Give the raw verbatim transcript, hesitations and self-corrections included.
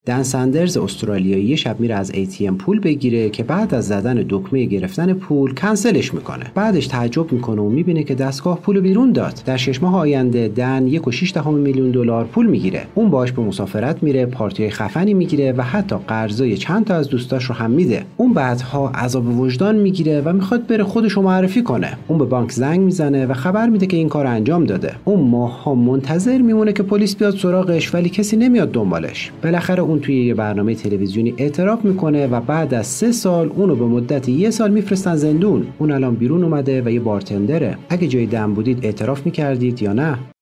دن سندرز استرالیایی یه شب میره از ای تی ام پول بگیره که بعد از زدن دکمه گرفتن پول کنسلش میکنه. بعدش تعجب میکنه و میبینه که دستگاه پول بیرون داد. در شش ماه آینده دن یک و شش دهم میلیون دلار پول میگیره. اون باهاش به مسافرت میره، پارتیای خفنی میگیره و حتی قرضای چند تا از دوستاش رو هم میده. اون بعدها عذاب وجدان میگیره و میخواد بره خودش رو معرفی کنه. اون به بانک زنگ میزنه و خبر میده که این کار انجام داده. اون ماه‌ها منتظر میمونه که پلیس بیاد سراغش ولی کسی نمیاد دنبالش. بالاخره اون توی یه برنامه تلویزیونی اعتراف میکنه و بعد از سه سال اونو به مدت یه سال میفرستن زندون. اون الان بیرون اومده و یه بارتندره. اگه جای دن بودید اعتراف میکردید یا نه؟